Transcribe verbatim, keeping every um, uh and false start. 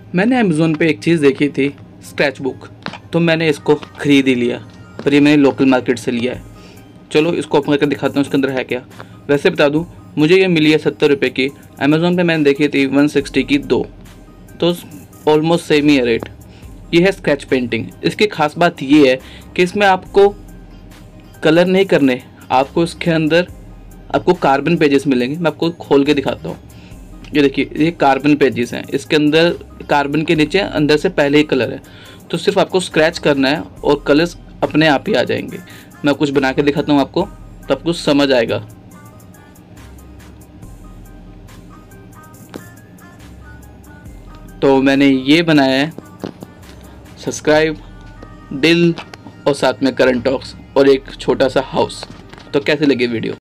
मैंने अमेज़ोन पे एक चीज़ देखी थी, स्क्रैच बुक, तो मैंने इसको ख़रीद ही लिया, पर ये मैंने लोकल मार्केट से लिया है। चलो इसको ओपन करके दिखाता हूँ इसके अंदर है क्या। वैसे बता दूँ, मुझे ये मिली है सत्तर रुपये की, अमेज़ोन पे मैंने देखी थी वन सिक्सटी की दो, तो ऑलमोस्ट सेम ही है रेट। ये है स्केच पेंटिंग। इसकी खास बात ये है कि इसमें आपको कलर नहीं करने, आपको इसके अंदर आपको कार्बन पेजेस मिलेंगे। मैं आपको खोल के दिखाता हूँ। ये देखिए, ये कार्बन पेजेस हैं, इसके अंदर कार्बन के नीचे अंदर से पहले ही कलर है, तो सिर्फ आपको स्क्रैच करना है और कलर्स अपने आप ही आ जाएंगे। मैं कुछ बना के दिखाता हूँ आपको, तब कुछ समझ आएगा। तो मैंने ये बनाया है सब्सक्राइब, दिल और साथ में करंट टॉक्स और एक छोटा सा हाउस। तो कैसे लगी वीडियो?